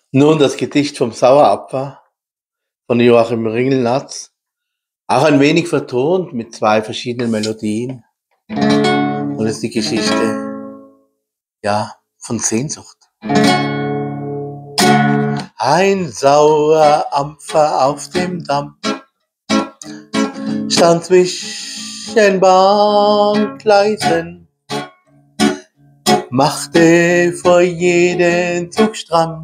Nun das Gedicht vom Sauerapfel von Joachim Ringelnatz, auch ein wenig vertont mit 2 verschiedenen Melodien. Und es ist die Geschichte, ja, von Sehnsucht. Ein Sauerampfer auf dem Damm stand zwischen Bahngleisen, machte vor jeden Zug stramm,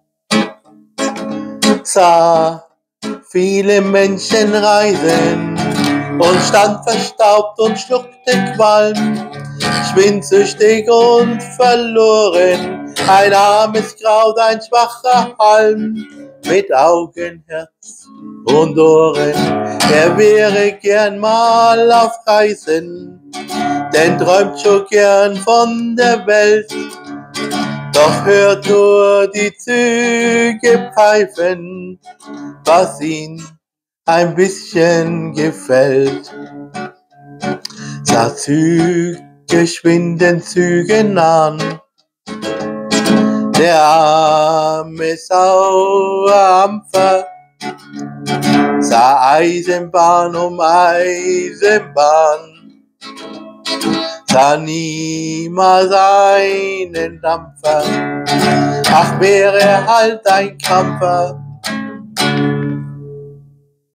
sah viele Menschen reisen und stand verstaubt und schluckte Qualm, schwindsüchtig und verloren, ein armes Kraut, ein schwacher Halm, mit Augen, Herz und Ohren. Er wäre gern mal auf Reisen, denn träumt schon gern von der Welt, doch hört nur die Züge pfeifen, was ihn ein bisschen gefällt. Sah geschwinden Zügen an, der arme Sauerampfer sah Eisenbahn um Eisenbahn, sah niemals einen Dampfer, ach wäre halt ein Krampfer,